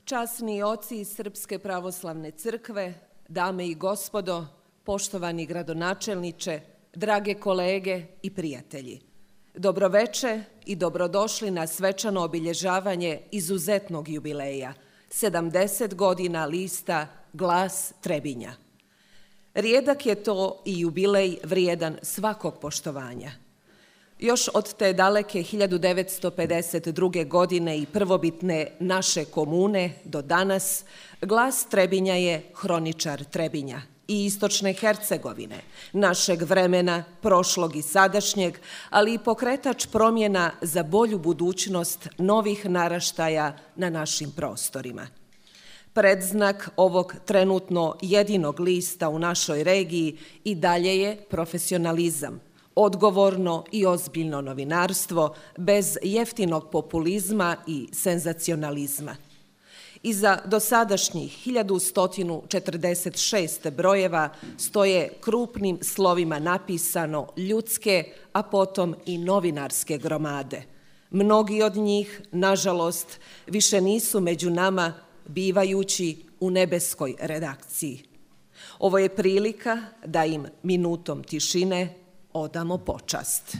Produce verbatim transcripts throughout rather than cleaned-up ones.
Časni oci iz Srpske pravoslavne crkve, dame i gospodo, poštovani gradonačelniče, drage kolege i prijatelji. Dobroveče i dobrodošli na svečano obilježavanje izuzetnog jubileja, sedamdeset godina lista Glas Trebinja. Rijedak je to i jubilej vrijedan svakog poštovanja. Još od te daleke hiljadu devetsto pedeset druge. godine i prvobitne naše komune do danas, Glas Trebinja je hroničar Trebinja i istočne Hercegovine, našeg vremena, prošlog i sadašnjeg, ali i pokretač promjena za bolju budućnost novih naraštaja na našim prostorima. Predznak ovog trenutno jedinog lista u našoj regiji i dalje je profesionalizam, odgovorno i ozbiljno novinarstvo bez jeftinog populizma i senzacionalizma. Iza dosadašnjih hiljadu sto četrdeset šest brojeva stoje krupnim slovima napisano ljudske, a potom i novinarske gromade. Mnogi od njih, nažalost, više nisu među nama, bivajući u nebeskoj redakciji. Ovo je prilika da im minutom tišine odamo počast.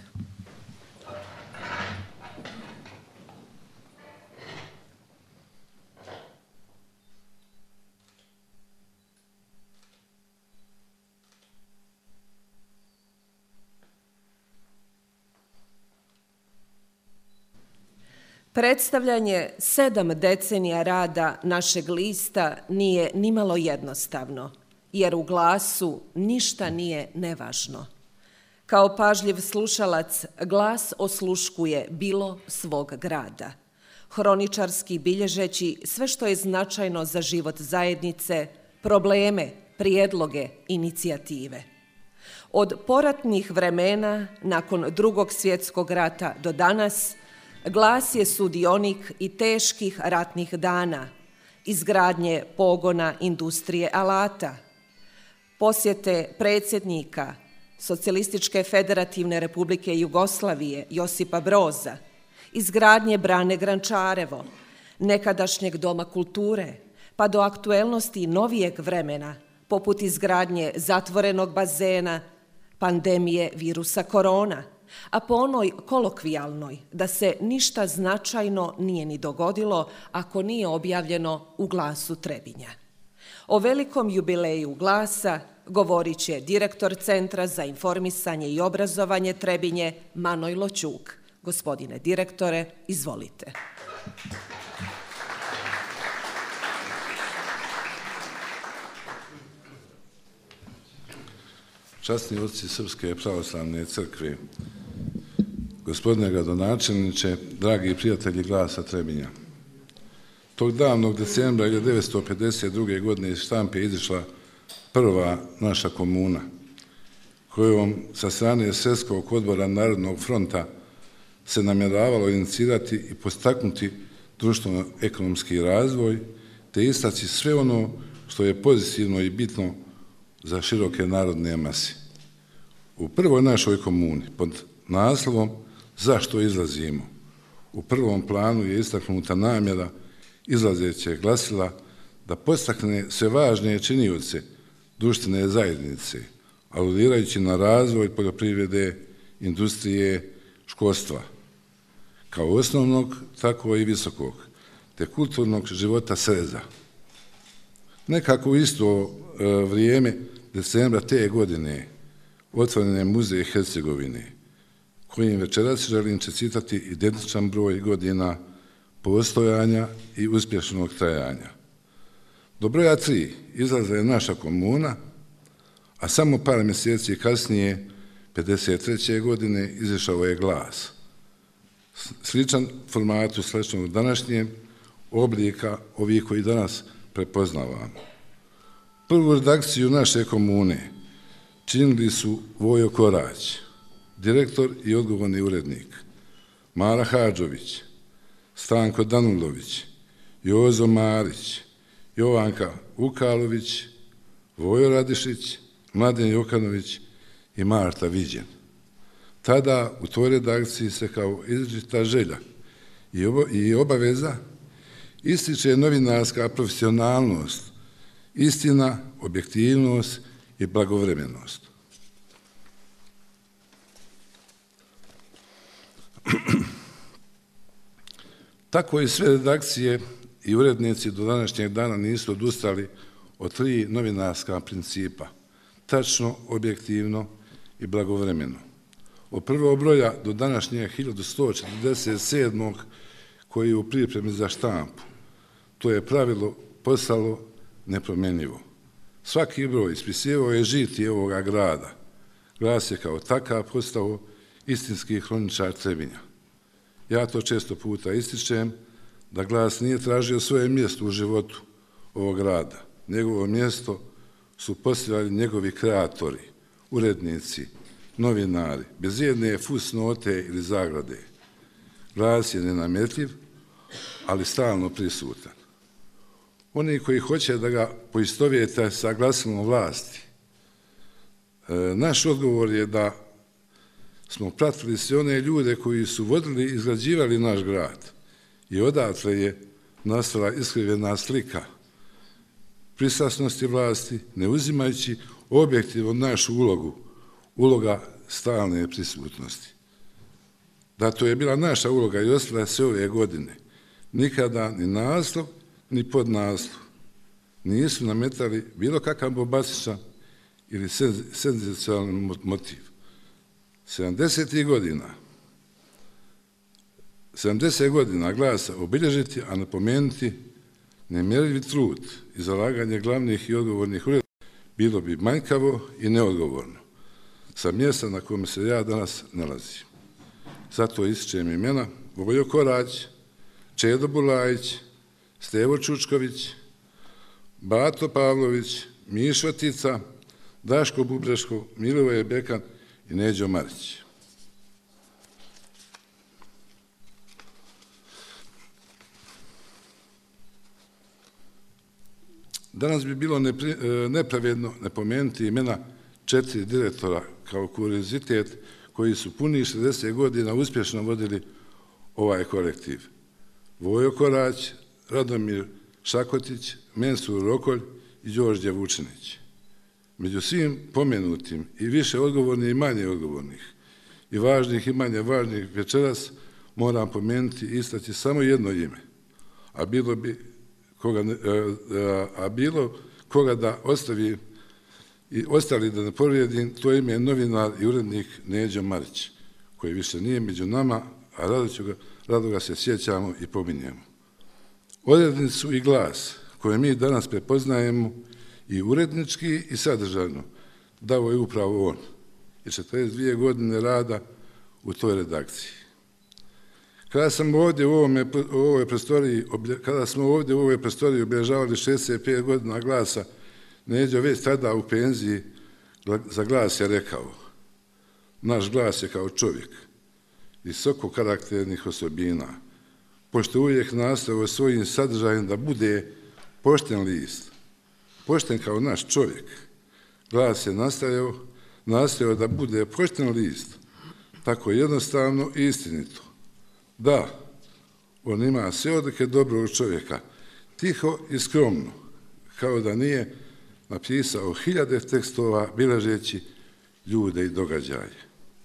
Predstavljanje sedam decenija rada našeg lista nije nimalo jednostavno, jer u Glasu ništa nije nevažno. Kao pažljiv slušalac, Glas osluškuje bilo svog grada, hroničarski bilježeći sve što je značajno za život zajednice, probleme, prijedloge, inicijative. Od poratnih vremena, nakon Drugog svjetskog rata do danas, Glas je sudionik i teških ratnih dana, izgradnje pogona industrije alata, posjete predsjednika Socijalističke federativne republike Jugoslavije Josipa Broza, izgradnje brane Grančarevo, nekadašnjeg doma kulture, pa do aktuelnosti novijeg vremena, poput izgradnje zatvorenog bazena, pandemije virusa korona, a po onoj kolokvijalnoj da se ništa značajno nije ni dogodilo ako nije objavljeno u Glasu Trebinja. O velikom jubileju Glasa govorit će direktor Centra za informisanje i obrazovanje Trebinje Manojlo Ćuk. Gospodine direktore, izvolite. Časni oci Srpske pravoslavne crkve, gospodine gradonačelniče, dragi prijatelji Glasa Trebinja. Tog davnog decembra hiljadu devetsto pedeset druge. godine iz štampe je izišla prva naša komuna, kojom sa strane Svjetskog odbora Narodnog fronta se namjeravalo inicirati i postaknuti društveno-ekonomski razvoj, te istaći sve ono što je pozitivno i bitno za široke narodne mase. U prvoj našoj komuni, pod naslovom Zašto izlazimo, u prvom planu je istaknuta namjera izlazećeg glasila da podstakne sve važnije činioce društvene zajednice, aludirajući na razvoj poljoprivrede, industrije, školstva, kao osnovnog, tako i visokog, te kulturnog života sreza. Nekako u isto vrijeme, decembra te godine, otvoren je Muzej Hercegovine, kojim večeras želim čestitati identičan broj godina postojanja i uspješnog trajanja. Do broja tri izlaza je naša komuna, a samo par mjeseci kasnije, pedeset treće. godine, izišao je Glas. Sličan formatu sličnog današnjem oblika ovih koji danas prepoznavamo. Prvu redakciju naše komune činili su Vojo Korać, direktor i odgovorni urednik, Mara Hadžović, Stanko Danulović, Jozo Marić, Jovanka Vukalović, Vojo Radišić, Mladen Jokanović i Marta Viđen. Tada u toj redakciji se kao izričita želja i obaveza ističe novinarska profesionalnost, istina, objektivnost i blagovremenost. Tako i sve redakcije i urednici do današnjeg dana nisu odustali od tri novinarska principa: tačno, objektivno i blagovremeno. Od prvog broja do današnjeg hiljadu sto četrdeset sedmog koji je u pripremi za štampu. To je pravilo postalo nepromjenjivo. Svaki broj ispisivao je žitije ovoga grada. Glas je kao takav postao istinski hroničar Trebinja. Ja to često puta ističem, da Glas nije tražio svoje mjesto u životu ovog grada. Njegovo mjesto su postavljali njegovi kreatori, urednici, novinari, bez jedne fusnote ili zagrade. Glas je nenametljiv, ali stalno prisutan. Oni koji hoće da ga poistovijete sa glasilom vlasti, naš odgovor je da smo pratili sve one ljude koji su vodili i izgrađivali naš grad i odatle je nastala iskrivljena slika pristrasnosti vlasti, ne uzimajući objektivno našu ulogu, uloga stalne prisutnosti. Da to je bila naša uloga i ostala sve ove godine. Nikada ni naslov, ni podnaslov nisu nametali bilo kakav bombastičan ili senzacionalni motiv. sedamdesetih godina, sedamdeset godina Glasa obilježiti, a napomenuti nemjerljivi trud i zalaganje glavnih i odgovornih urednika bilo bi manjkavo i neodgovorno sa mjesta na kome se ja danas nalazim. Zato ističem imena Vojo Korać, Čedo Bulajić, Stevo Čučković, Bato Pavlović, Mišo Tica, Daško Bubreško, Milivoje Bekan i Neđo Marić. Danas bi bilo nepravedno ne pomenuti imena četiri direktora kao kuriozitet koji su puni šezdeset godina uspješno vodili ovaj kolektiv. Vojo Korać, Radomir Šakotić, Mensur Rokolj i Đorđe Vučinić. Među svim pomenutim i više odgovornih i manje odgovornih i važnih i manje važnih večeras moram pomenuti i istaći samo jedno ime, a bilo bi koga, a bilo koga da ostavi i ostali da ne povrijedim, to ime je novinar i urednik Neđo Marić, koji više nije među nama, a rado, ga, rado ga se sjećamo i pominjemo. Odrednicu i Glas koje mi danas prepoznajemo i urednički i sadržajno dao je upravo on i četrdeset dvije godine rada u toj redakciji. Kada sam ovdje u, ovome, u ovoj prostoriji, kada smo ovdje u ovoj prostoriji obilježavali šezdeset pet godina Glasa, Neđo već tada u penziji za Glas je rekao: naš Glas je kao čovjek, visoko karakternih osobina, pošto uvijek nastavio svojim sadržajem da bude pošten list, pošten kao naš čovjek. Glas je nastavio, nastavio da bude pošten list, tako jednostavno i istinito. Da, on ima sve odlike dobrog čovjeka, tiho i skromno, kao da nije napisao hiljade tekstova biležeći ljude i događaje.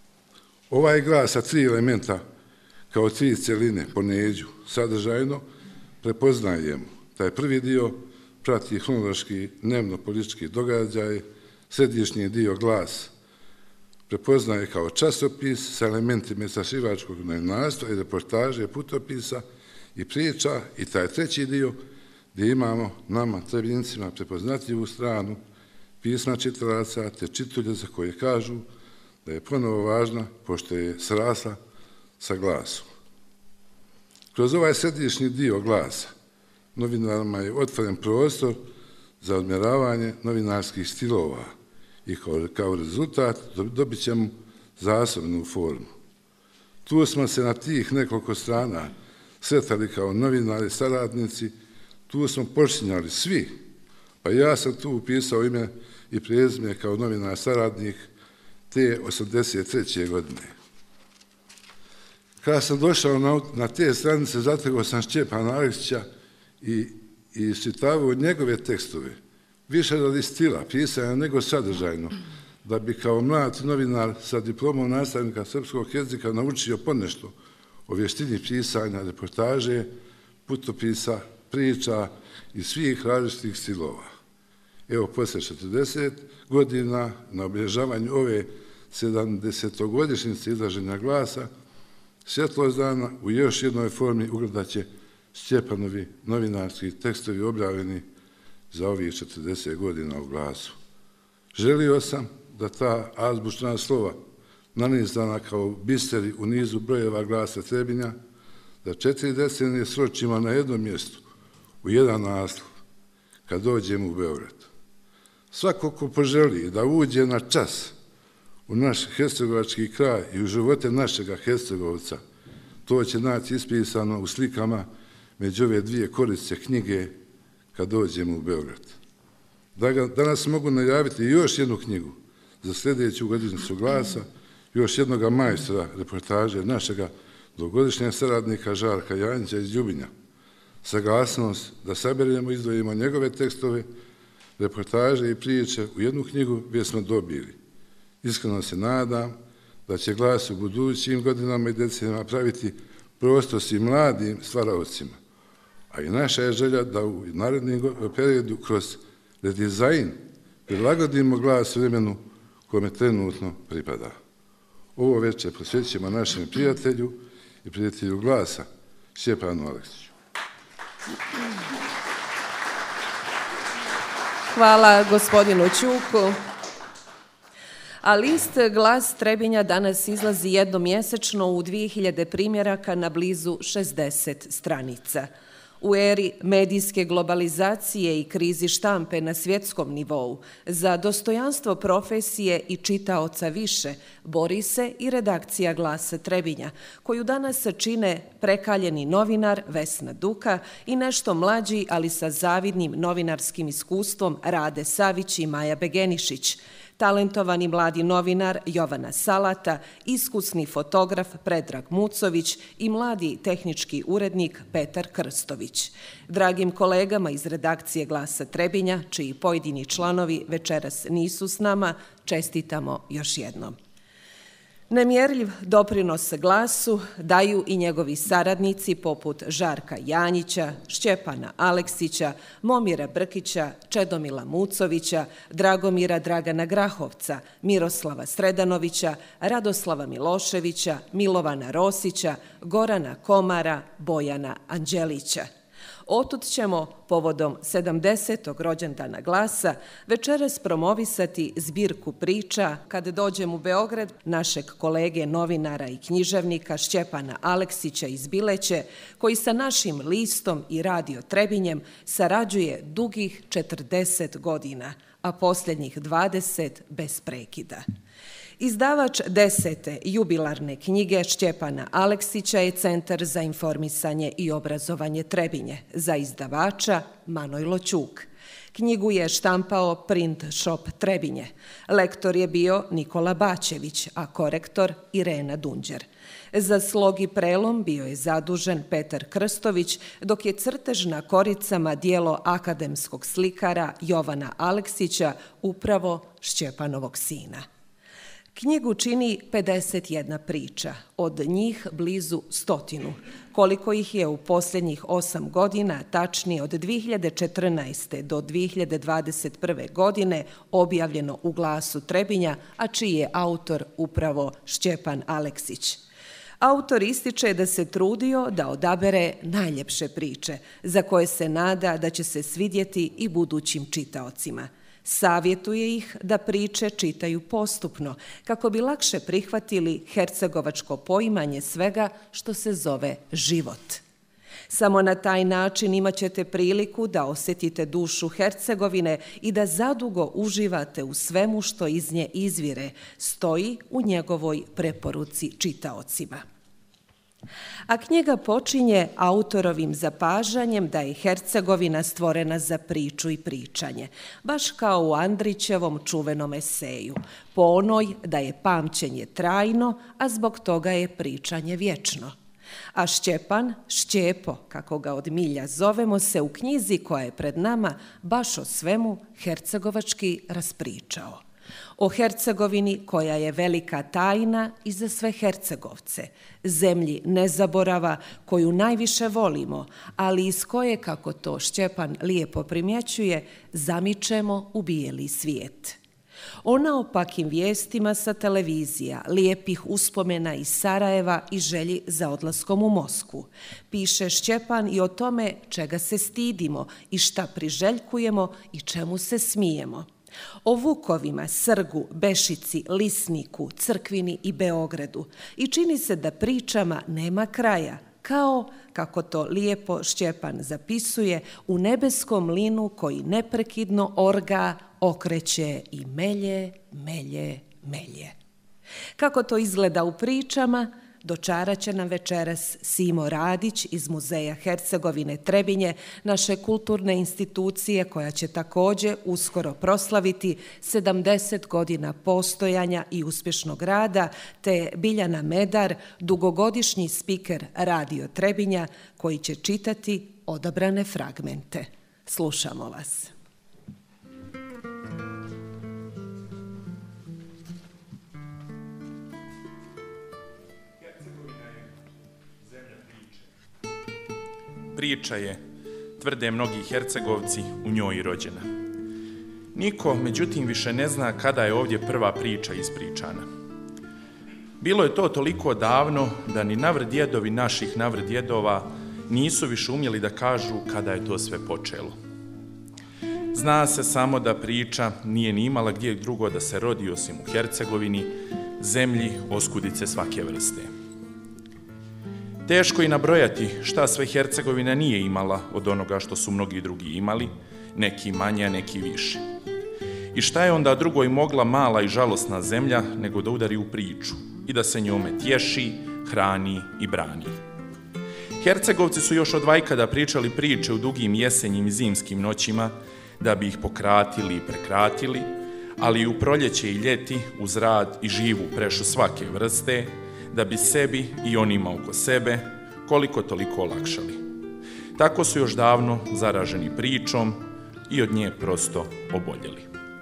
Ovaj Glas sa tri elementa, kao tri cjeline po Neđu, sadržajno prepoznajemo. Taj prvi dio prati hronološki dnevno-politički događaj, središnji dio Glas prepoznaje kao časopis sa elementima istraživačkog novinarstva i reportaže, putopisa i priča, i taj treći dio gdje imamo nama, Trebinjcima, prepoznatljivu stranu pisma čitalaca te čitulje za koje kažu da je ponovo važna pošto je srasla sa Glasom. Kroz ovaj središnji dio Glasa novinarima je otvoren prostor za odmjeravanje novinarskih stilova i kao, kao rezultat dobit ćemo zasobnu formu. Tu smo se na tih nekoliko strana sretali kao novinari, saradnici, tu smo počinjali svi, pa ja sam tu upisao ime i prezime kao novinar saradnik te osamdeset treće godine. Kada sam došao na, na te stranice, zategao sam Šćepana Aleksića i, i iščitavao njegove tekstove, više radi stila, pisanja nego sadržajno, da bi kao mlad novinar sa diplomom nastavnika srpskog jezika naučio ponešto o vještini pisanja, reportaže, putopisa, priča i svih različitih stilova. Evo, poslije četrdeset godina, na obilježavanju ove sedamdesetogodišnjice izlaženja glasa, svjetlost dana u još jednoj formi ugledat će Stjepanovi novinarski tekstovi objavljeni za ovih četrdeset godina u glasu. Želio sam da ta azbučna slova, nanizana kao biseri u nizu brojeva glasa Trebinja, da četiri decenije sročimo na jednom mjestu, u jedan naslov, kad dođemo u Beograd. Svako ko poželi da uđe na čas u naš hercegovački kraj i u živote našega Hercegovca, to će naći ispisano u slikama među ove dvije korice knjige kad dođemo u Beograd. Danas mogu najaviti još jednu knjigu za sljedeću godišnjicu glasa, još jednoga majstora reportaže našega dugogodišnjeg saradnika Žarka Janjića iz Ljubinja. Saglasnost da saberemo i izdvojimo njegove tekstove, reportaže i priče u jednu knjigu već smo dobili. Iskreno se nadam da će glas u budućim godinama i decenijama praviti prostor svim mladim stvaraocima. A i naša je želja da u narednom periodu kroz redizajn prilagodimo glas vremenu kome trenutno pripada. Ovo večer posvećujemo našem prijatelju i prijatelju glasa, Stjepanu Aleksiću. Hvala gospodinu Ćuku. A list Glas Trebinja danas izlazi jednomjesečno u dvije hiljade primjeraka na blizu šezdeset stranica. U eri medijske globalizacije i krizi štampe na svjetskom nivou za dostojanstvo profesije i čitaoca više bori se i redakcija Glasa Trebinja, koju danas čine prekaljeni novinar Vesna Duka i nešto mlađi, ali sa zavidnim novinarskim iskustvom Rade Savić i Maja Begenišić, talentovani mladi novinar Jovana Salata, iskusni fotograf Predrag Mucović i mladi tehnički urednik Petar Krstović. Dragim kolegama iz redakcije Glasa Trebinja, čiji pojedini članovi večeras nisu s nama, čestitamo još jednom. Nemjerljiv doprinos glasu daju i njegovi saradnici poput Žarka Janjića, Stjepana Aleksića, Momira Brkića, Čedomila Mucovića, Dragomira Dragana Grahovca, Miroslava Sredanovića, Radoslava Miloševića, Milovana Rosića, Gorana Komara, Bojana Anđelića. Otud ćemo, povodom sedamdesetog rođendana Glasa, večeras promovisati zbirku priča kad dođem u Beograd našeg kolege novinara i književnika Stjepana Aleksića iz Bileće, koji sa našim listom i Radio Trebinjem sarađuje dugih četrdeset godina, a posljednjih dvadeset bez prekida. Izdavač desete jubilarne knjige Stjepana Aleksića je Centar za informisanje i obrazovanje Trebinje, za izdavača Manojlo Ćuk. Knjigu je štampao Print Shop Trebinje. Lektor je bio Nikola Bačević, a korektor Irena Dunđer. Za slog i prelom bio je zadužen Petar Krstović, dok je crtež na koricama djelo akademskog slikara Jovana Aleksića, upravo Stjepanovog sina. Knjigu čini pedeset jedna priča, od njih blizu stotinu, koliko ih je u posljednjih osam godina, tačnije od dvije hiljade četrnaeste. do dvije hiljade dvadeset prve. godine, objavljeno u Glasu Trebinja, a čiji je autor upravo Stjepan Aleksić. Autor ističe da se trudio da odabere najljepše priče, za koje se nada da će se svidjeti i budućim čitaocima. Savjetuje ih da priče čitaju postupno, kako bi lakše prihvatili hercegovačko poimanje svega što se zove život. Samo na taj način imat ćete priliku da osjetite dušu Hercegovine i da zadugo uživate u svemu što iz nje izvire, stoji u njegovoj preporuci čitaocima. A knjiga počinje autorovim zapažanjem da je Hercegovina stvorena za priču i pričanje, baš kao u Andrićevom čuvenom eseju, po onoj da je pamćenje trajno, a zbog toga je pričanje vječno. A Šćepan, Šćepo, kako ga od milja zovemo, se u knjizi koja je pred nama baš o svemu hercegovački raspričao. O Hercegovini koja je velika tajna i za sve Hercegovce, zemlji nezaborava koju najviše volimo, ali iz koje, kako to Šćepan lijepo primjećuje, zamičemo u bijeli svijet. O naopakim vijestima sa televizija, lijepih uspomena iz Sarajeva i želji za odlaskom u Moskvu. Piše Šćepan i o tome čega se stidimo i šta priželjkujemo i čemu se smijemo. O Vukovima, Srgu, Bešici, Lisniku, Crkvini i Beogradu. I čini se da pričama nema kraja, kao, kako to lijepo Šćepan zapisuje, u nebeskom mlinu koji neprekidno orga, okreće i melje, melje, melje. Kako to izgleda u pričama, dočarat će nam večeras Simo Radić iz Muzeja Hercegovine Trebinje, naše kulturne institucije koja će također uskoro proslaviti sedamdeset godina postojanja i uspješnog rada, te Biljana Medar, dugogodišnji spiker Radio Trebinja, koji će čitati odabrane fragmente. Slušamo vas. Priča je, tvrde mnogi Hercegovci, u njoj i rođena. Niko, međutim, više ne zna kada je ovdje prva priča ispričana. Bilo je to toliko davno da ni navrdjedovi naših navrdjedova nisu više umjeli da kažu kada je to sve počelo. Zna se samo da priča nije ni imala gdje drugo da se rodi osim u Hercegovini, zemlji oskudice svake vrste. Teško je nabrojati šta sve Hercegovina nije imala od onoga što su mnogi drugi imali, neki manje, a neki više. I šta je onda drugoj mogla mala i žalosna zemlja nego da udari u priču i da se njome tješi, hrani i brani. Hercegovci su još od vajkada pričali priče u dugim jesenjim i zimskim noćima da bi ih pokratili i prekratili, ali i u proljeće i ljeti uz rad i živu prešu svake vrste, da bi sebi i onima oko sebe koliko toliko olakšali. Tako su još davno zaraženi pričom i od nje prosto oboljeli.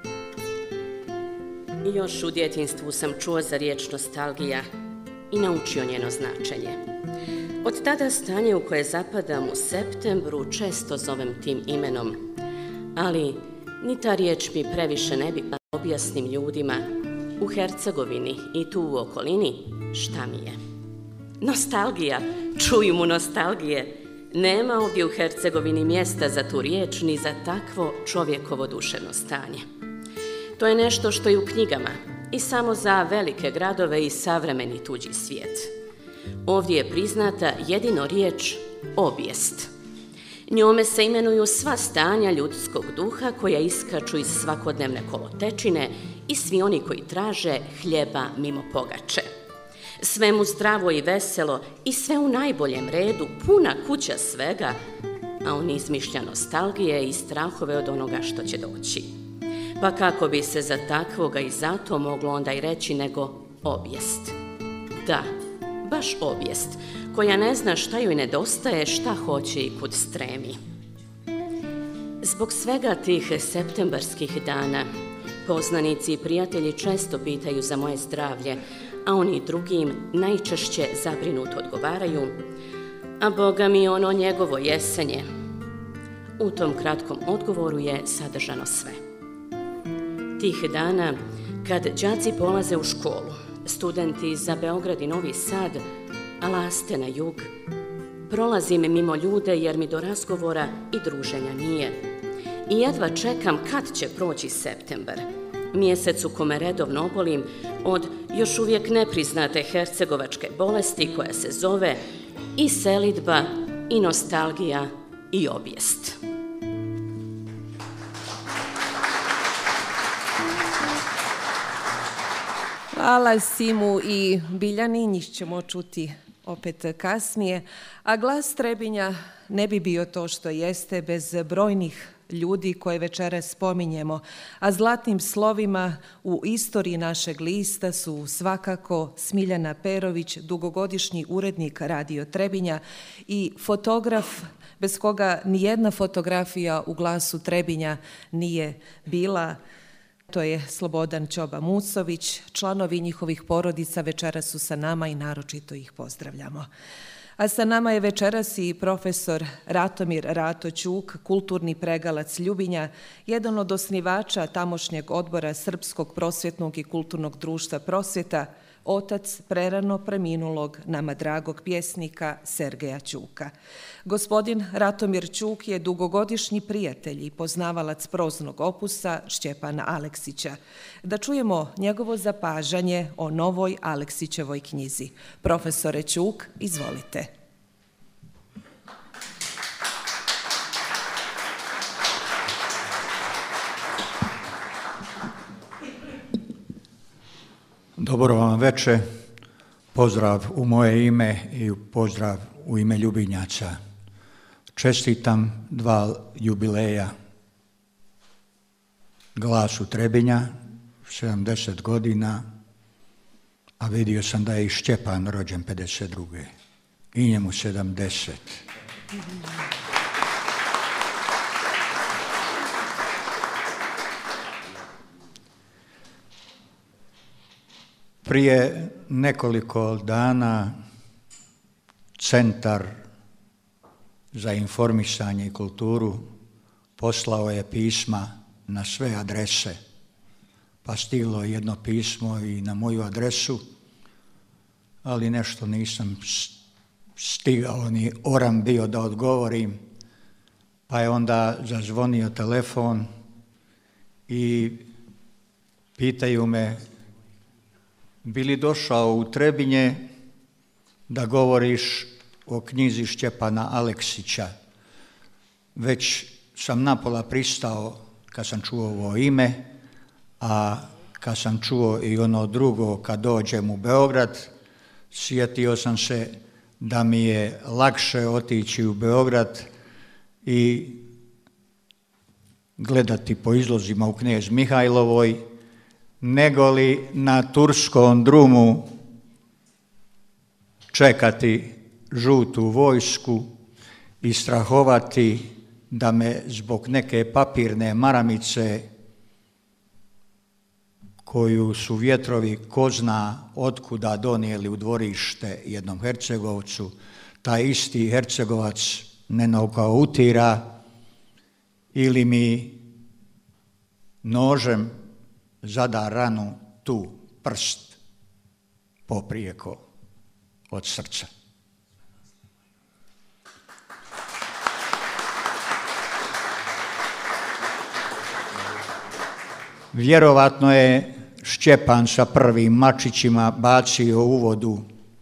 Još u djetinjstvu sam čuo za riječ nostalgija i naučio njeno značenje. Od tada stanje u koje zapadam u septembru često zovem tim imenom, ali ni ta riječ mi previše ne bi pa objasnim ljudima u Hercegovini i tu u okolini šta mi je. Nostalgija, čuju mu nostalgije. Nema ovdje u Hercegovini mjesta za tu riječ ni za takvo čovjekovo duševno stanje. To je nešto što je u knjigama i samo za velike gradove i savremeni tuđi svijet. Ovdje je priznata jedino riječ obijest. Njome se imenuju sva stanja ljudskog duha koja iskaču iz svakodnevne kolotečine i svi oni koji traže hljeba mimo pogače. Sve mu zdravo i veselo i sve u najboljem redu, puna kuća svega, a on izmišlja nostalgije i strahove od onoga što će doći. Pa kako bi se za takvoga i zato moglo onda i reći nego obijest. Da, baš obijest, koja ne zna šta joj nedostaje, šta hoće i kud stremi. Zbog svega tih septembarskih dana, poznanici i prijatelji često pitaju za moje zdravlje, a oni drugim najčešće zabrinuto odgovaraju, a Boga mi ono njegovo jesenje. U tom kratkom odgovoru je sadržano sve. Tih dana, kad đaci polaze u školu, studenti za Beograd i Novi Sad, a laste na jug, prolazim mimo ljude jer mi do razgovora i druženja nije. I jedva čekam kad će proći septembar, mjesec u kome redovno obolim od još uvijek nepriznate hercegovačke bolesti koja se zove i selidba, i nostalgija, i obijest. Hvala Simu i Biljani, njih ćemo čuti opet kasnije. A Glas Trebinja ne bi bio to što jeste bez brojnih ljudi koje večeras spominjemo, a zlatnim slovima u istoriji našeg lista su svakako Smiljana Perović, dugogodišnji urednik Radio Trebinja i fotograf bez koga nijedna fotografija u Glasu Trebinja nije bila. To je Slobodan Ćoba Mucović. Članovi njihovih porodica večeras su sa nama i naročito ih pozdravljamo. A sa nama je večeras i profesor Ratomir Rato Ćuk, kulturni pregalac Ljubinja, jedan od osnivača tamošnjeg odbora Srpskog prosvjetnog i kulturnog društva Prosvjeta, otac prerano preminulog nama dragog pjesnika Sergeja Ćuka. Gospodin Ratomir Ćuk je dugogodišnji prijatelj i poznavalac proznog opusa Šćepana Aleksića. Da čujemo njegovo zapažanje o novoj Aleksićevoj knjizi. Profesore Ćuk, izvolite. Dobro vam veče, pozdrav u moje ime i pozdrav u ime Ljubinjaca. Čestitam dva jubileja Glasu Trebinja, sedamdeset godina, a vidio sam da je i Šćepan rođen pedeset druge i njemu sedamdeset. Prije nekoliko dana Centar za informisanje i kulturu poslao je pisma na sve adrese, pa stiglo je jedno pismo i na moju adresu, ali nešto nisam stigao ni oram bio da odgovorim, pa je onda zazvonio telefon i pitaju me bi li došao u Trebinje da govoriš o knjizi Šćepana Aleksića. Već sam napola pristao kad sam čuo ovo ime, a kad sam čuo i ono drugo kad dođem u Beograd, sjetio sam se da mi je lakše otići u Beograd i gledati po izlozima u Knez Mihajlovoj, nego li na turskom drumu čekati žutu vojsku i strahovati da me zbog neke papirne maramice koju su vjetrovi ko zna otkuda donijeli u dvorište jednom Hercegovcu, taj isti Hercegovac ne nokautira ili mi nožem zada ranu tu prst poprijeko od srca. Vjerovatno je Šćepan sa prvim mačićima bacio u vodu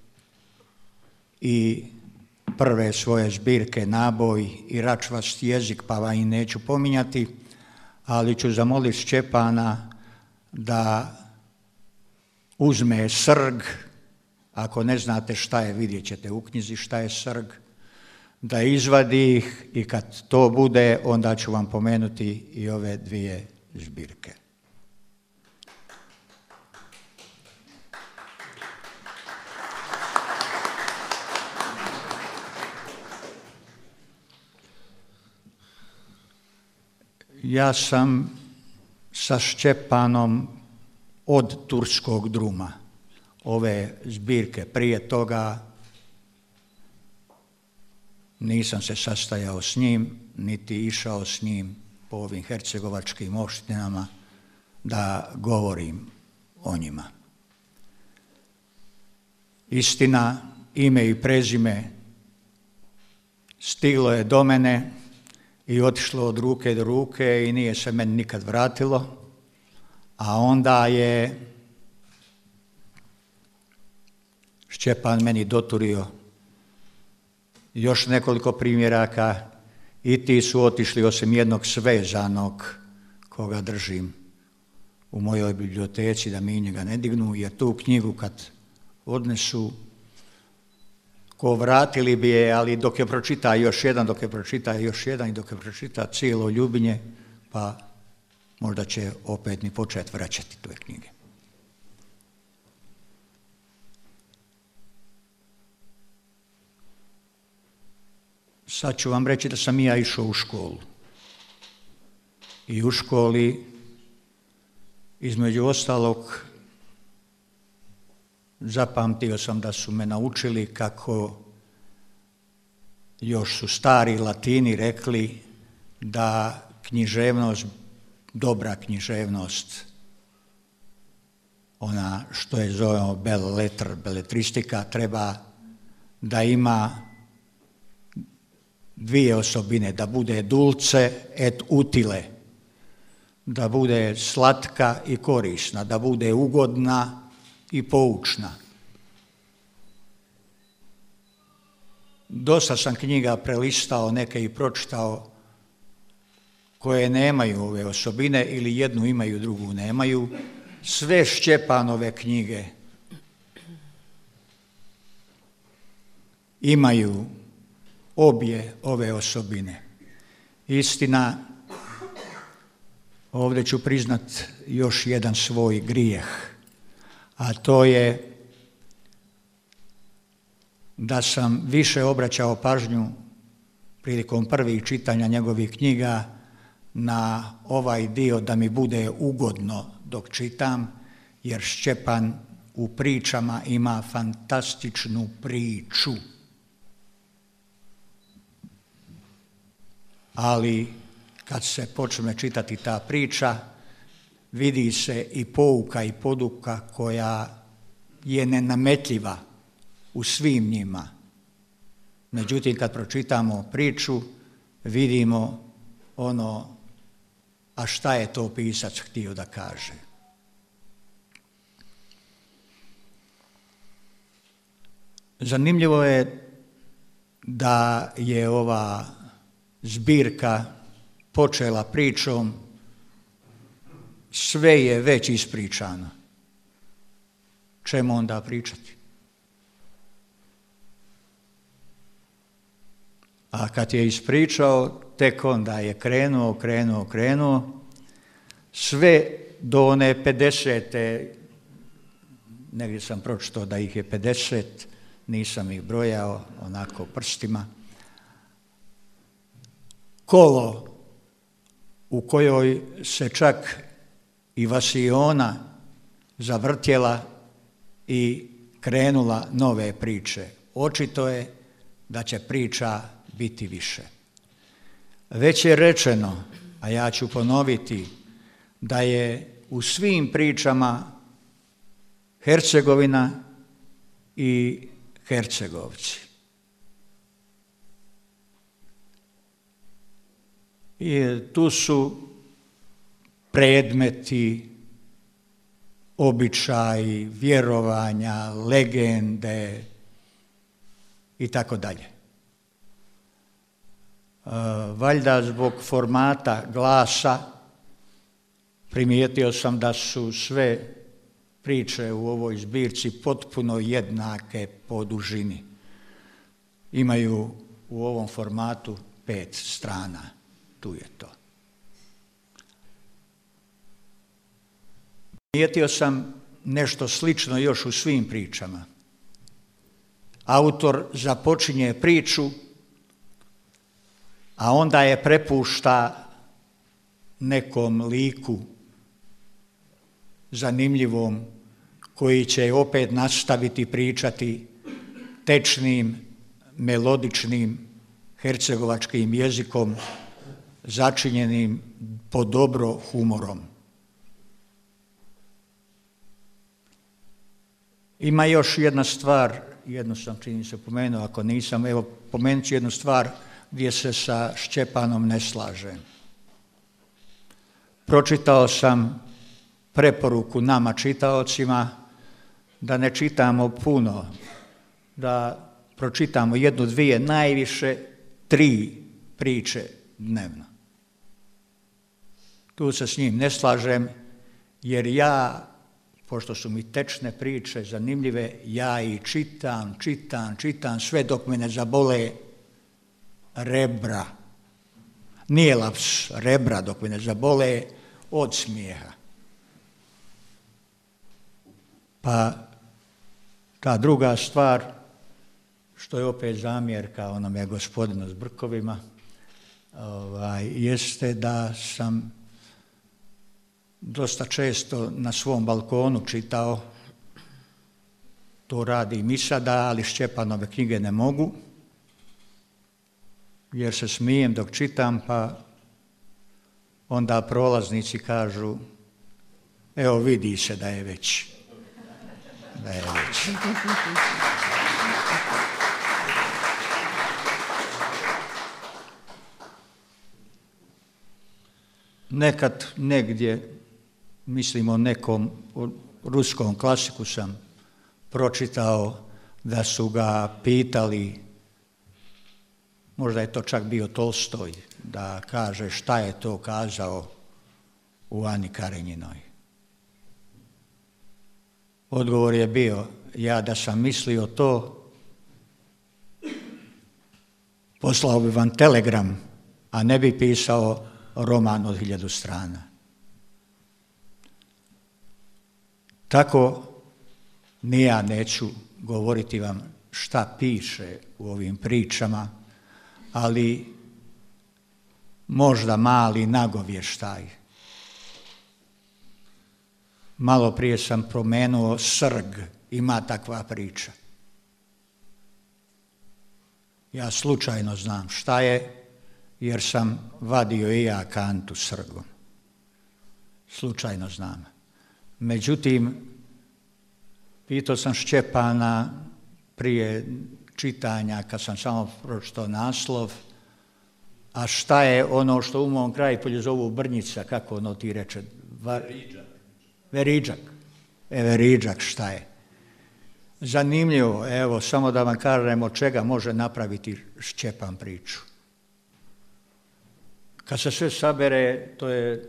i prve svoje zbirke Naboj i Račvast jezik, pa vam i neću pominjati, ali ću zamoliti Šćepana da uzme srg, ako ne znate šta je, vidjet ćete u knjizi šta je srg, da izvadi ih i kad to bude, onda ću vam pomenuti i ove dvije zbirke. Ja sam sa Šćepanom od turskog druma. Ove zbirke prije toga nisam se sastajao s njim, niti išao s njim po ovim hercegovačkim opštinama da govorim o njima. Istina, ime i prezime stiglo je do mene i otišlo od ruke do ruke i nije se meni nikad vratilo, a onda je Šćepan meni doturio još nekoliko primjeraka i ti su otišli osim jednog svezanog koga držim u mojoj biblioteci da mi njega ne dignu, jer tu knjigu kad odnesu ko vratili bi je, ali dok je pročita još jedan, dok je pročita još jedan i dok je pročita cijelo Ljubinje, pa možda će opet mi početi vraćati te knjige. Sad ću vam reći da sam i ja išao u školu. I u školi, između ostalog, zapamtio sam da su me naučili kako još su stari Latini rekli da književnost, dobra književnost, ona što je zovemo belles lettres, beletristika, treba da ima dvije osobine, da bude dulce et utile, da bude slatka i korisna, da bude ugodna i poučna. Dosta sam knjiga prelistao, neke i pročitao, koje nemaju ove osobine ili jednu imaju, drugu nemaju. Sve Šćepanove knjige imaju obje ove osobine. Istina, ovdje ću priznat još jedan svoj grijeh, a to je da sam više obraćao pažnju prilikom prvih čitanja njegovih knjiga na ovaj dio da mi bude ugodno dok čitam, jer Šćepan u pričama ima fantastičnu priču. Ali kad se počne čitati ta priča, vidi se i pouka i poduka koja je nenametljiva u svim njima. Međutim, kad pročitamo priču, vidimo ono, a šta je to pisac htio da kaže. Zanimljivo je da je ova zbirka počela pričom sve je već ispričano. Čemu onda pričati? A kad je ispričao, tek onda je krenuo, krenuo, krenuo, sve do one pedesete, negdje sam pročitao da ih je pedeset, nisam ih brojao onako prstima, kolo u kojoj se čak i Vasiona zavrtjela i krenula nove priče. Očito je da će priča biti više. Već je rečeno, a ja ću ponoviti, da je u svim pričama Hercegovina i Hercegovci. I tu su predmeti, običaji, vjerovanja, legende i tako dalje. Valjda zbog formata glasa primijetio sam da su sve priče u ovoj zbirci potpuno jednake po dužini. Imaju u ovom formatu pet strana. Tu je to. Primijetio sam nešto slično još u svim pričama. Autor započinje priču, a onda je prepušta nekom liku zanimljivom koji će opet nastaviti pričati tečnim, melodičnim, hercegovačkim jezikom, začinjenim po dobro humorom. Ima još jedna stvar, jednu sam čini se pomenuo, ako nisam, evo pomenut ću jednu stvar gdje se sa Šćepanom ne slažem. Pročitao sam preporuku nama čitaocima da ne čitamo puno, da pročitamo jednu, dvije, najviše tri priče dnevno. Tu se s njim ne slažem, jer ja pošto su mi tečne priče zanimljive, ja i čitam, čitam, čitam, sve dok me ne zabole rebra. Nije laps, rebra dok me ne zabole od smijeha. Pa ta druga stvar, što je opet zamjerka onome gospodinu s brkovima, ovaj, jeste da sam dosta često na svom balkonu čitao, to radim i sada, ali Šćepanove knjige ne mogu, jer se smijem dok čitam, pa onda prolaznici kažu, evo vidi se da je već. Da je već. Nekad negdje, mislim o nekom o ruskom klasiku sam pročitao da su ga pitali, možda je to čak bio Tolstoj, da kaže šta je to kazao u Ani Karenjinoj. Odgovor je bio, ja da sam mislio to, poslao bi vam telegram, a ne bi pisao roman od hiljadu strana. Tako ni ja neću govoriti vam šta piše u ovim pričama, ali možda mali nagovještaj. Malo prije sam promenuo Srg, ima takva priča. Ja slučajno znam šta je, jer sam vadio i ja kantu Srgom. Slučajno znam. Međutim, pitao sam Šćepana prije čitanja, kad sam samo pročitao naslov, a šta je ono što u mom kraju zovu Brnjica, kako ono ti reče? Veriđak. Veriđak. E, Veriđak, šta je? Zanimljivo, evo, samo da vam kažem od čega može napraviti Šćepan priču. Kad se sve sabere, to je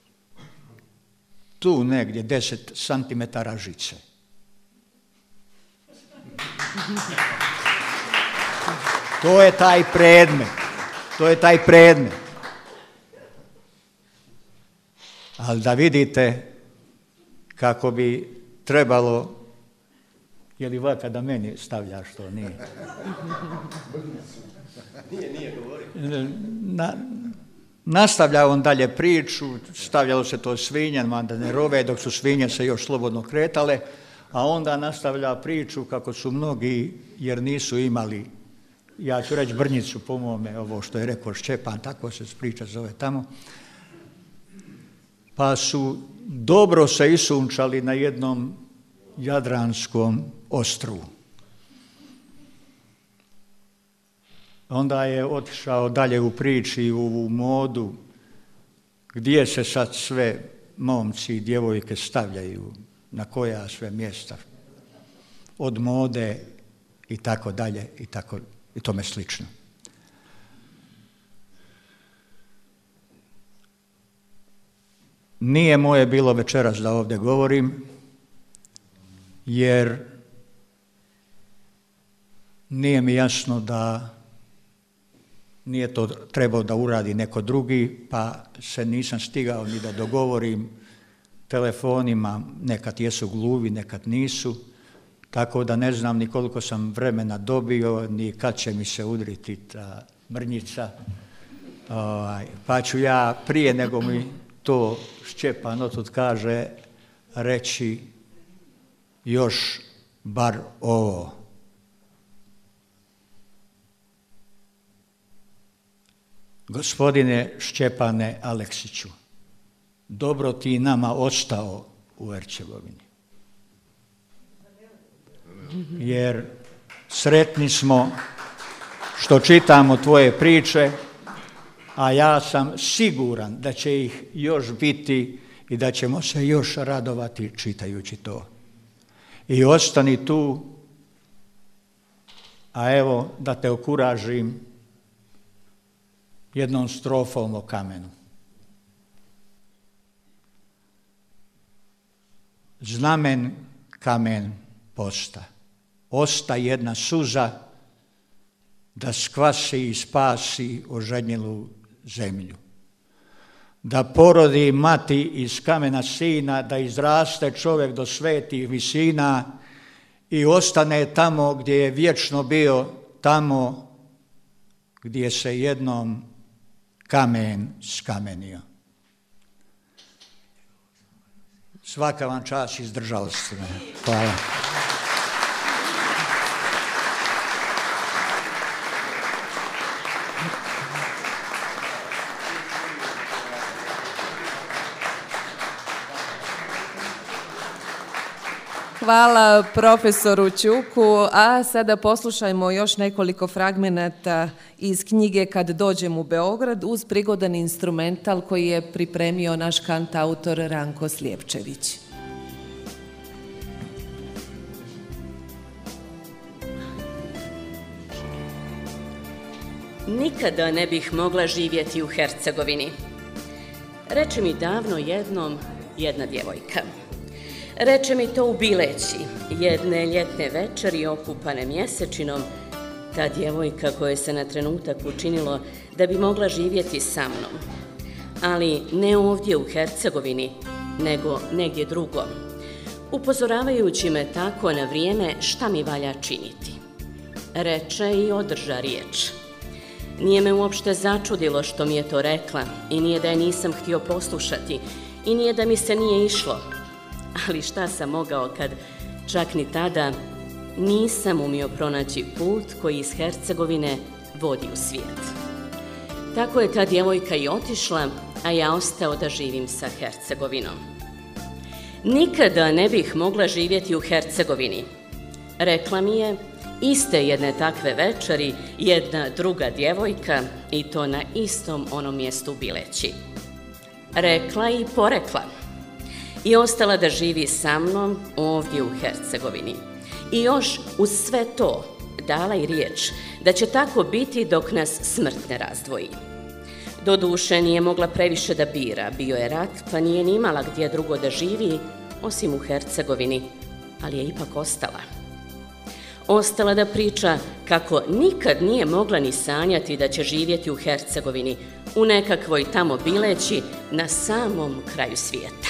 tu negdje deset santimetara žice. To je taj predmet. To je taj predmet. Ali da vidite kako bi trebalo, je li vaka da meni stavljaš to? Nije. Nije, nije govorio. Na, nastavlja on dalje priču, stavljalo se to svinjama da ne rove, dok su svinje se još slobodno kretale, a onda nastavlja priču kako su mnogi, jer nisu imali, ja ću reći Brnjicu po mome, ovo što je rekao Šćepan, tako se priča zove tamo, pa su dobro se isunčali na jednom jadranskom ostrvu. Onda je otišao dalje u priči u modu gdje se sad sve momci i djevojke stavljaju, na koja sve mjesta, od mode i tako dalje i tako i tome slično. Nije moje bilo večeras da ovdje govorim, jer nije mi jasno da nije to trebao da uradi neko drugi, pa se nisam stigao ni da dogovorim telefonima, nekad jesu gluvi, nekad nisu, tako da ne znam ni koliko sam vremena dobio, ni kad će mi se udriti ta Brnjica. Pa ću ja prije nego mi to Šćepan otud kaže reći još bar ovo. Gospodine Šćepane Aleksiću, dobro ti nama ostao u Hercegovini. Jer sretni smo što čitamo tvoje priče, a ja sam siguran da će ih još biti i da ćemo se još radovati čitajući to. I ostani tu, a evo da te okuražim jednom strofom o kamenu. znamen kamen posta. Osta jedna suza da skvasi i spasi oženjelu zemlju. Da porodi mati iz kamena sina, da izraste čovjek do svetih visina i ostane tamo gdje je vječno bio, tamo gdje se jednom kamen skamenio. Svaka vam čast, izdržali ste me. Hvala. Hvala profesoru Ćuku, a sada poslušajmo još nekoliko fragmenata iz knjige Kad dođem u Beograd uz prigodan instrumental koji je pripremio naš kantautor Ranko Slijepčević. Nikada ne bih mogla živjeti u Hercegovini. Reče mi davno jednom jedna djevojka. Reče mi to u Bileći, jedne ljetne večeri okupane mjesečinom, ta djevojka koja se na trenutak učinilo da bi mogla živjeti sa mnom. Ali ne ovdje u Hercegovini, nego negdje drugo, upozoravajući me tako na vrijeme šta mi valja činiti. Reče i održa riječ. Nije me uopšte začudilo što mi je to rekla i nije da je nisam htio poslušati i nije da mi se nije išlo. Ali šta sam mogao kad čak ni tada nisam umio pronaći put koji iz Hercegovine vodi u svijet. Tako je ta djevojka i otišla, a ja ostao da živim sa Hercegovinom. Nikada ne bih mogla živjeti u Hercegovini, rekla mi je iste jedne takve večeri jedna druga djevojka i to na istom onom mjestu u Bileći. Rekla i porekla. I ostala da živi sa mnom ovdje u Hercegovini. I još uz sve to dala i riječ da će tako biti dok nas smrt ne razdvoji. Doduše nije mogla previše da bira, bio je rat pa nije ni imala gdje drugo da živi osim u Hercegovini, ali je ipak ostala. Ostala da priča kako nikad nije mogla ni sanjati da će živjeti u Hercegovini, u nekakvoj tamo Bileći na samom kraju svijeta.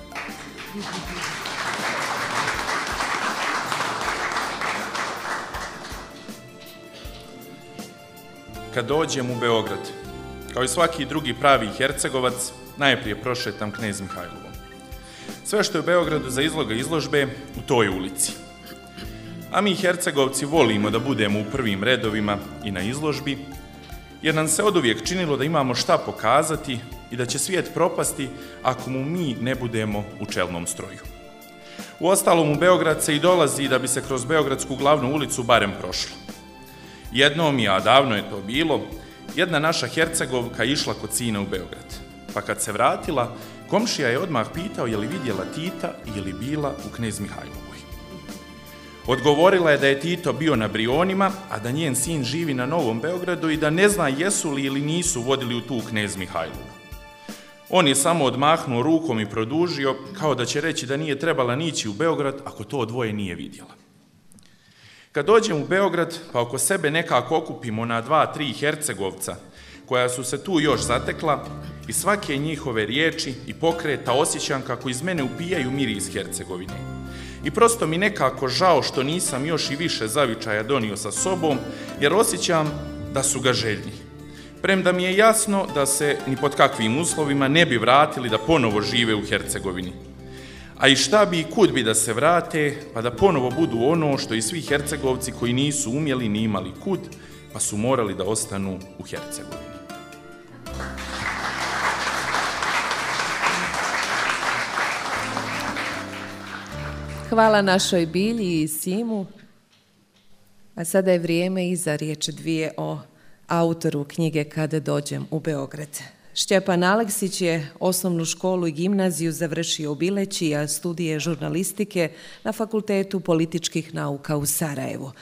Kad dođem u Beograd, kao i svaki drugi pravi Hercegovac, najprije prošetam Knez Mihajlovom. Sve što je u Beogradu za izloga izložbe, u toj ulici. A mi Hercegovci volimo da budemo u prvim redovima i na izložbi, jer nam se oduvijek činilo da imamo šta pokazati i da će svijet propasti ako mu mi ne budemo u čelnom stroju. Uostalom, u Beograd se i dolazi da bi se kroz Beogradsku glavnu ulicu barem prošlo. Jednom, a davno je to bilo, jedna naša Hercegovka išla kod sina u Beograd. Pa kad se vratila, komšija je odmah pitao je li vidjela Tita ili bila u Knez Mihajlovoj. Odgovorila je da je Tito bio na Brionima, a da njen sin živi na Novom Beogradu i da ne zna jesu li ili nisu vodili u tu Knez Mihajlovu. On je samo odmahnuo rukom i produžio, kao da će reći da nije trebala nići u Beograd ako to dvoje nije vidjela. Kad dođem u Beograd, pa oko sebe nekako okupimo na dva, tri Hercegovca, koja su se tu još zatekla, i svake njihove riječi i pokreta osjećam kako iz mene upijaju miris Hercegovine. I prosto mi nekako žao što nisam još i više zavičaja donio sa sobom, jer osjećam da su ga željni. Premda mi je jasno da se ni pod kakvim uslovima ne bi vratili da ponovo žive u Hercegovini. A i šta bi i kud bi da se vrate, pa da ponovo budu ono što i svi Hercegovci koji nisu umjeli ni imali kud, pa su morali da ostanu u Hercegovini. Hvala našoj Bilji i Simu. A sada je vrijeme i za riječ dvije o autoru knjige Kada dođem u Beograd. Šćepan Aleksić je osnovnu školu i gimnaziju završio u Bileći, a studije žurnalistike na Fakultetu političkih nauka u Sarajevu.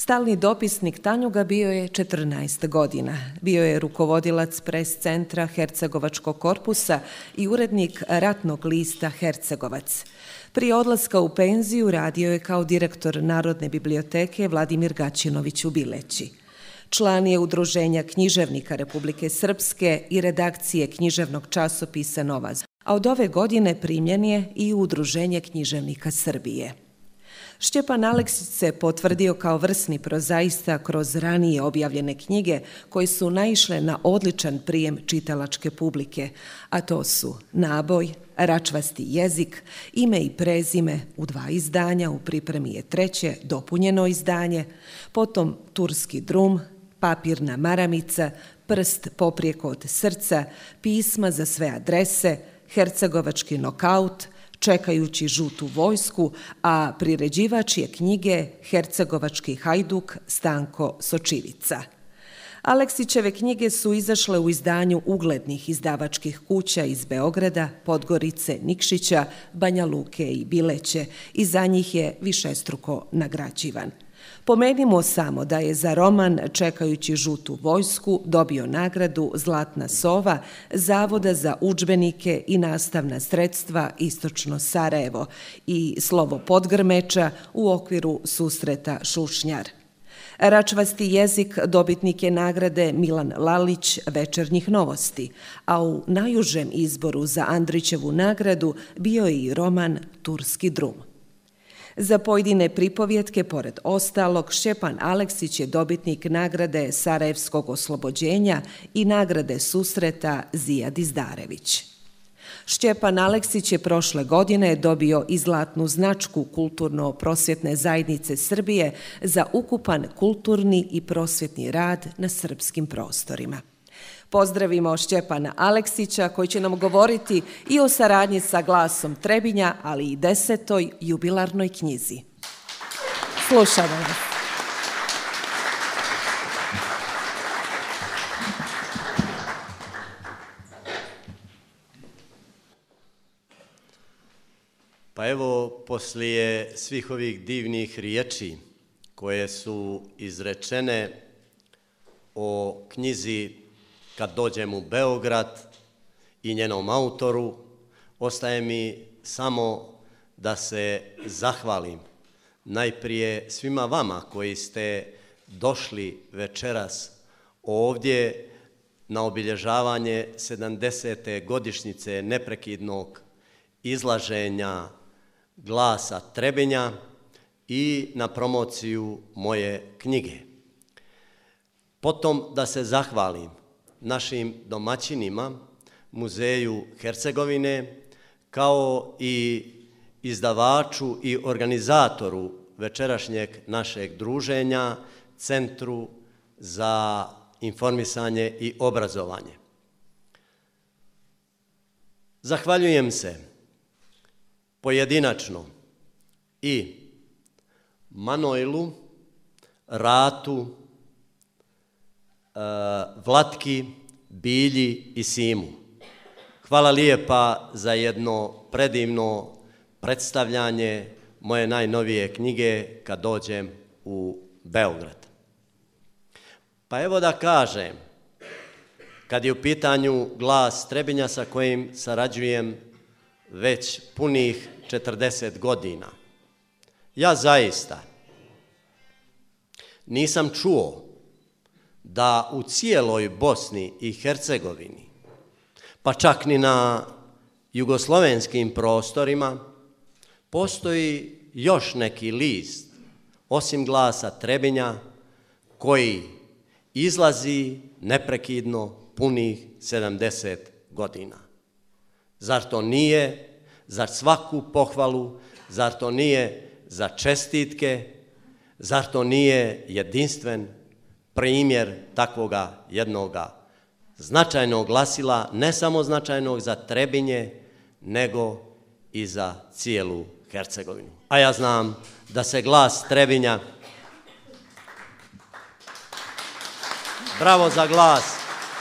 Stalni dopisnik Tanjuga bio je četrnaest godina. Bio je rukovodilac pres centra Hercegovačkog korpusa i urednik ratnog lista Hercegovac. Prije odlaska u penziju radio je kao direktor Narodne biblioteke Vladimir Gaćinović u Bileći. Član je Udruženja književnika Republike Srpske i redakcije književnog časopisa Nova Z, a od ove godine primljen je i u Udruženje književnika Srbije. Štjepan Aleksić se potvrdio kao vrsni prozaista kroz ranije objavljene knjige koje su naišle na odličan prijem čitalačke publike, a to su Naboj, Račvasti jezik, Ime i prezime u dva izdanja, u pripremi je treće, dopunjeno izdanje, potom Turski drum, Papirna maramica, Prst poprijeko od srca, Pisma za sve adrese, Hercegovački nokaut, Čekajući žutu vojsku, a priređivač je knjige Hercegovački hajduk Stanko Sočivica. Aleksićeve knjige su izašle u izdanju uglednih izdavačkih kuća iz Beograda, Podgorice, Nikšića, Banja Luke i Bileće i za njih je višestruko nagrađivan. Pomenimo samo da je za roman Čekajući žutu vojsku dobio nagradu Zlatna sova Zavoda za udžbenike i nastavna sredstva Istočno Sarajevo i Slovo Podgrmeča u okviru susreta Šušnjar. Račvasti jezik dobitnik je nagrade Milan Lalić Večernjih novosti, a u najužem izboru za Andrićevu nagradu bio je i roman Turski drum. Za pojedine pripovjetke, pored ostalog, Štjepan Aleksić je dobitnik nagrade Sarajevskog oslobođenja i nagrade susreta Zijad Izdarević. Štjepan Aleksić je prošle godine dobio i zlatnu značku Kulturno-prosvjetne zajednice Srbije za ukupan kulturni i prosvjetni rad na srpskim prostorima. Pozdravimo Štjepana Aleksića koji će nam govoriti i o saradnji sa Glasom Trebinja, ali i desetoj jubilarnoj knjizi. Slušamo vas. Pa evo, poslije svih ovih divnih riječi koje su izrečene o knjizi Kad dođem u Beograd i njenom autoru, ostaje mi samo da se zahvalim najprije svima vama koji ste došli večeras ovdje na obilježavanje sedamdesete godišnjice neprekidnog izlaženja Glasa Trebinja i na promociju moje knjige. Potom da se zahvalim našim domaćinima, Muzeju Hercegovine, kao i izdavaču i organizatoru večerašnjeg našeg druženja, Centru za informisanje i obrazovanje. Zahvaljujem se pojedinačno i Manojlu, Ratu, Vlatki, Bilji i Simu. Hvala lijepa za jedno predivno predstavljanje moje najnovije knjige Kad dođem u Beograd. Pa evo da kažem, kad je u pitanju Glas Trebinja sa kojim sarađujem već punih četrdeset godina, ja zaista nisam čuo da u cijeloj Bosni i Hercegovini, pa čak ni na jugoslovenskim prostorima, postoji još neki list, osim Glasa Trebinja, koji izlazi neprekidno punih sedamdeset godina. Zar to nije za svaku pohvalu, zar to nije za čestitke, zar to nije jedinstven primjer takvoga jednoga značajnog glasila, ne samo značajnog za Trebinje, nego i za cijelu Hercegovinu. A ja znam da se Glas Trebinja, bravo za Glas,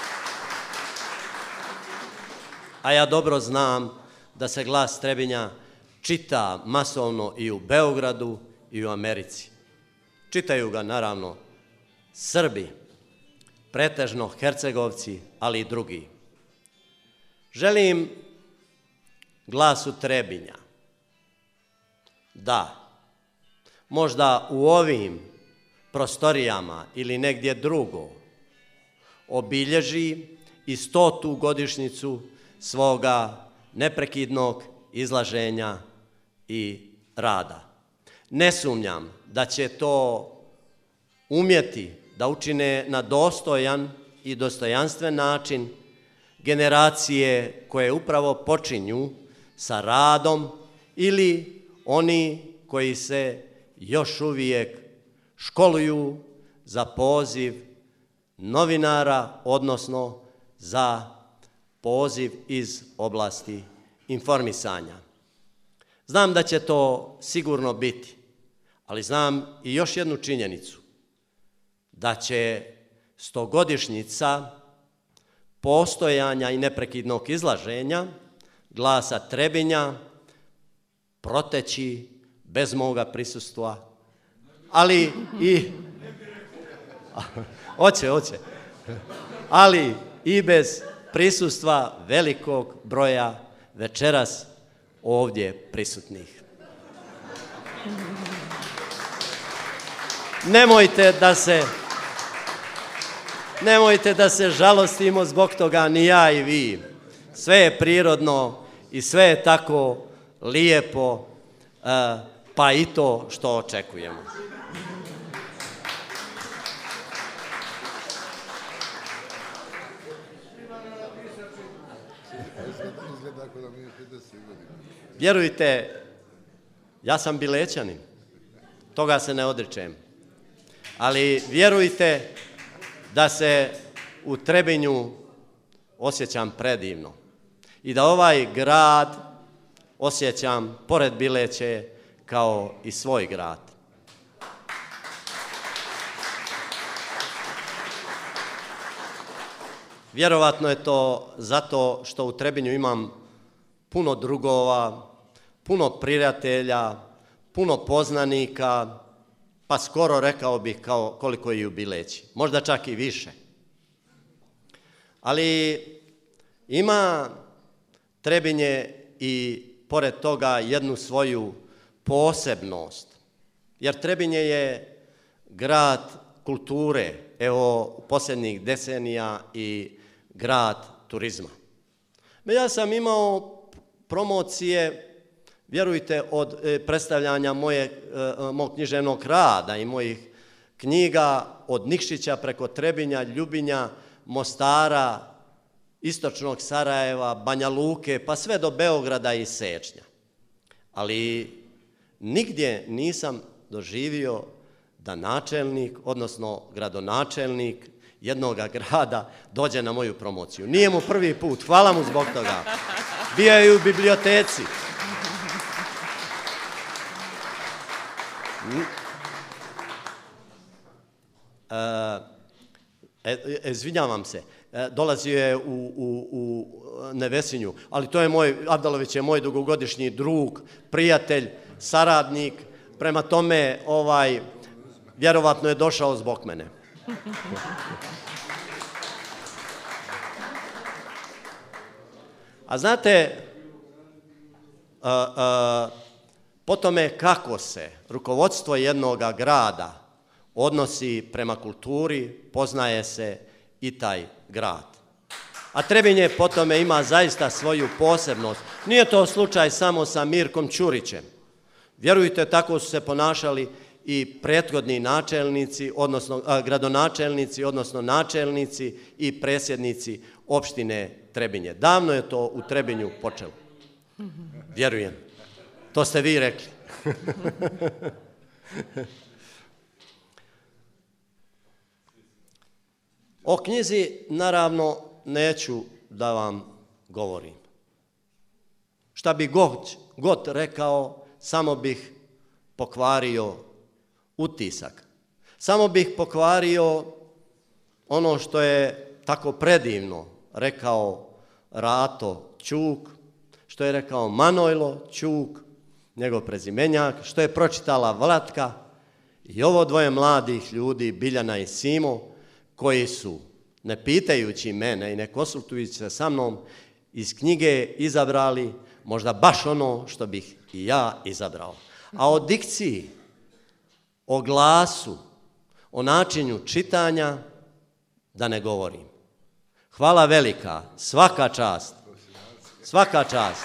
a ja dobro znam da se Glas Trebinja čita masovno i u Beogradu i u Americi. Čitaju ga, naravno, Srbi, pretežno Hercegovci, ali i drugi. Želim glasu Trebinja da možda u ovim prostorijama ili negdje drugo obilježi i stotu godišnjicu svoga neprekidnog izlaženja i rada. Ne sumnjam da će to umjeti da učine na dostojan i dostojanstven način generacije koje upravo počinju sa radom ili oni koji se još uvijek školuju za poziv novinara, odnosno za poziv iz oblasti informisanja. Znam da će to sigurno biti, ali znam i još jednu činjenicu, da će stogodišnjica postojanja i neprekidnog izlaženja glasa Trebinja proteći bez moga prisustva, ali i hoće, hoće, ali i bez prisustva velikog broja večeras ovdje prisutnih. Nemojte da se Nemojte da se žalostimo zbog toga, ni ja i vi. Sve je prirodno i sve je tako lijepo, pa i to što očekujemo. Vjerujte, ja sam Bilećanin, toga se ne odričem, ali vjerujte da se u Trebinju osjećam predivno i da ovaj grad osjećam, pored Bileće, kao i svoj grad. Vjerovatno je to zato što u Trebinju imam puno drugova, puno prijatelja, puno poznanika, pa skoro rekao bih kao koliko i u Bileći, možda čak i više. Ali ima Trebinje i pored toga jednu svoju posebnost, jer Trebinje je grad kulture, evo posljednjih decenija i grad turizma. Ja sam imao promocije, vjerujte, od predstavljanja moje, mog književnog rada i mojih knjiga od Nikšića preko Trebinja, Ljubinja, Mostara, istočnog Sarajeva, Banja Luke, pa sve do Beograda i Sečnja. Ali nigdje nisam doživio da načelnik, odnosno gradonačelnik jednog grada dođe na moju promociju. Nije mu prvi put, hvala mu zbog toga. Bio je u biblioteci. E, izvinjavam se, dolazio je u, u, u Nevesinju, ali to je moj, Abdalović je moj dugogodišnji drug, prijatelj, saradnik, prema tome, ovaj, vjerovatno je došao zbog mene. A znate, a, a, po tome kako se rukovodstvo jednog grada odnosi prema kulturi, poznaje se i taj grad. A Trebinje po tome ima zaista svoju posebnost. Nije to slučaj samo sa Mirkom Ćurićem. Vjerujte, tako su se ponašali i prethodni načelnici, odnosno a, gradonačelnici, odnosno načelnici i presjednici opštine Trebinje. Davno je to u Trebinju počelo. Vjerujem. To ste vi rekli. O knjizi, naravno, neću da vam govorim. Šta bi god, god rekao, samo bih pokvario utisak. Samo bih pokvario ono što je tako predivno rekao Rato Ćuk, što je rekao Manojlo Ćuk, njegov prezimenjak, što je pročitala Vlatka. I ovo dvoje mladih ljudi, Biljana i Simo, koji su, ne pitajući mene i ne konsultujući se sa mnom, iz knjige izabrali možda baš ono što bih i ja izabrao. A o dikciji, o glasu, o načinu čitanja, da ne govorim. Hvala velika, svaka čast, svaka čast.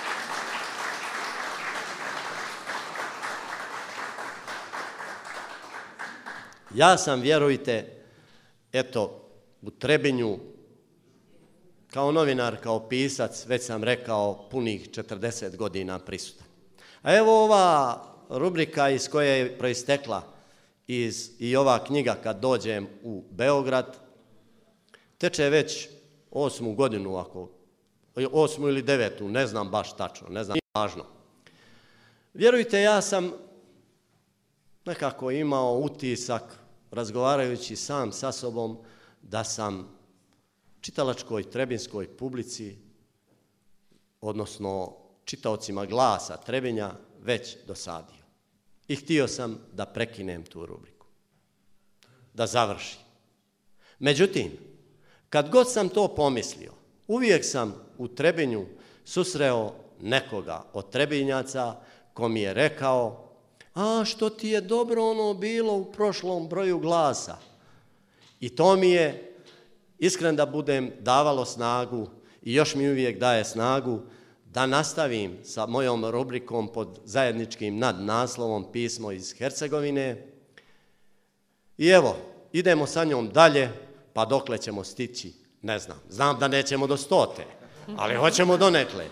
Ja sam, vjerujte, eto, u Trebinju, kao novinar, kao pisac, već sam rekao, punih četrdeset godina prisutan. A evo ova rubrika iz koje je proistekla iz, i ova knjiga kad dođem u Beograd, teče već osmu godinu, ako, osmu ili devetu, ne znam baš tačno, ne znam, nije važno. Vjerujte, ja sam nekako imao utisak, razgovarajući sam sa sobom, da sam čitalačkoj trebinskoj publici, odnosno čitaocima Glasa Trebinja, već dosadio. I htio sam da prekinem tu rubriku, da završim. Međutim, kad god sam to pomislio, uvijek sam u Trebinju susreo nekoga od Trebinjaca ko mi je rekao: a što ti je dobro ono bilo u prošlom broju Glasa. I to mi je, iskren da budem, davalo snagu i još mi uvijek daje snagu da nastavim sa mojom rubrikom pod zajedničkim nadnaslovom Pismo iz Hercegovine. I evo, idemo sa njom dalje, pa dokle ćemo stići, ne znam. Znam da nećemo do stote, ali hoćemo donekle.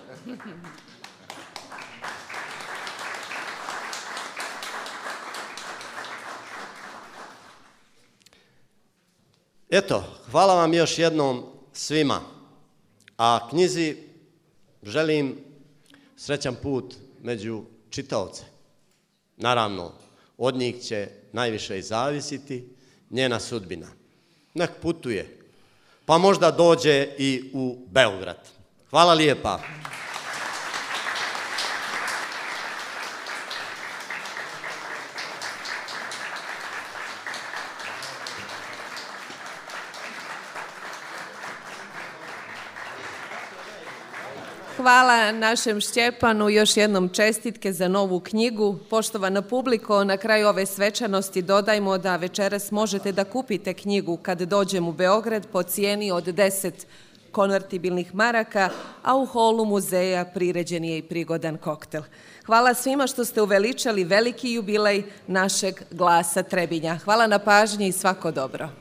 Eto, hvala vam još jednom svima, a knjizi želim srećan put među čitaoce. Naravno, od njih će najviše i zavisiti njena sudbina. Nek putuje, pa možda dođe i u Beograd. Hvala lijepa. Hvala našem Šćepanu, još jednom čestitke za novu knjigu. Poštovana publiko, na kraju ove svečanosti dodajmo da večeras možete da kupite knjigu kad dođem u Beograd po cijeni od deset konvertibilnih maraka, a u holu muzeja priređen je i prigodan koktel. Hvala svima što ste uveličali veliki jubilej našeg Glasa Trebinja. Hvala na pažnji i svako dobro.